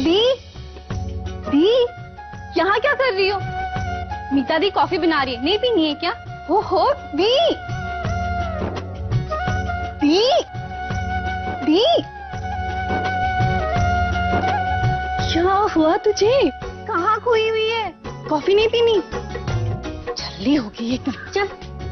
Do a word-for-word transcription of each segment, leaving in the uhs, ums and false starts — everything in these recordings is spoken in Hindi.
दी, दी, यहाँ क्या कर रही हो? मीता दी कॉफी बना रही है, नहीं पीनी है क्या? हो हो दी, दी, दी, क्या हुआ तुझे? कहाँ खोई हुई है? कॉफी नहीं पीनी? जल्दी होगी एकदम, चल।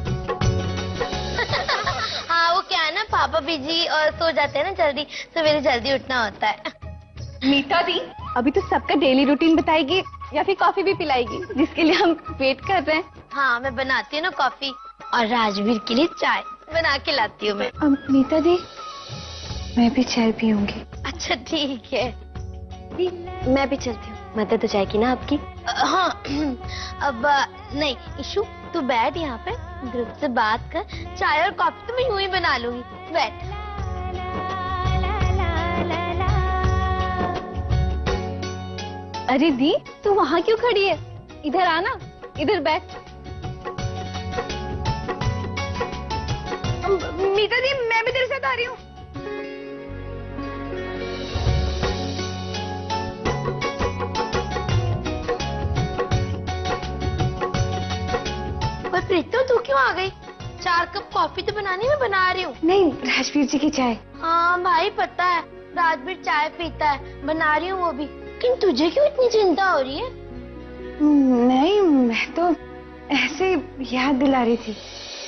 हाँ वो क्या है ना, पापा बिजी और सो जाते हैं ना जल्दी, सवेरे जल्दी उठना होता है। मीता दी अभी तो सबका डेली रूटीन बताएगी या फिर कॉफी भी पिलाएगी, जिसके लिए हम वेट कर रहे हैं। हाँ मैं बनाती हूँ ना कॉफी, और राजवीर के लिए चाय बना के लाती हूँ मैं। अब मीता दी मैं भी चाय पीऊंगी। अच्छा ठीक है, दी, मैं भी चलती हूँ, मदद हो जाएगी ना आपकी? हाँ अब नहीं इशू, तू बैठ यहाँ पे, ग्रुप से बात कर, चाय और कॉफी तो मैं यूं ही बना लूंगी, बैठ। अरे दी तू वहाँ क्यों खड़ी है? इधर आना, इधर बैठ। मीता दी मैं भी तेरे साथ आ रही हूँ। पर प्रीतो तू क्यों आ गई? चार कप कॉफी तो बनानी मैं बना रही हूँ। नहीं राजवीर जी की चाय। हाँ भाई पता है, राजवीर चाय पीता है, बना रही हूँ वो भी। लेकिन तुझे क्यों इतनी चिंता हो रही है? नहीं मैं तो ऐसे याद दिला रही थी।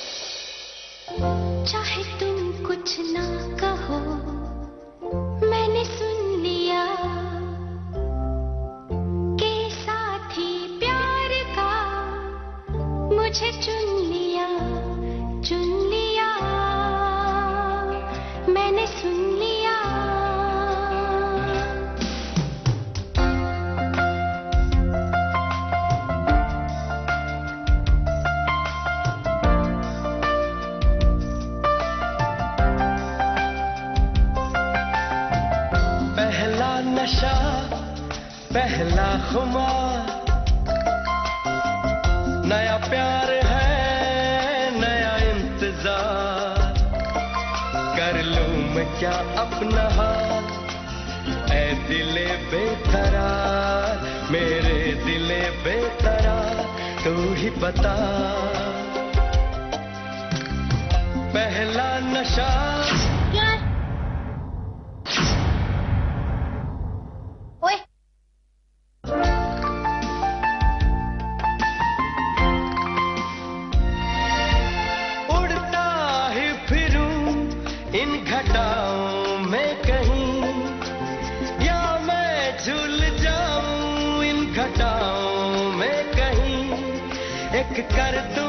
चाहे तुम कुछ ना कहो, मैंने सुन लिया के साथी प्यार का मुझे चुन लिया, चुन लिया, मैंने सुन लिया। नशा पहला खुमार, नया प्यार है नया इंतजार, कर लूं मैं क्या अपना हाल, ऐ दिले बेकरार, मेरे दिले बेकरार, तू ही बता। पहला नशा इन घटाओं में कहीं, या मैं झूल जाऊं इन घटाओं में कहीं, एक कर दूं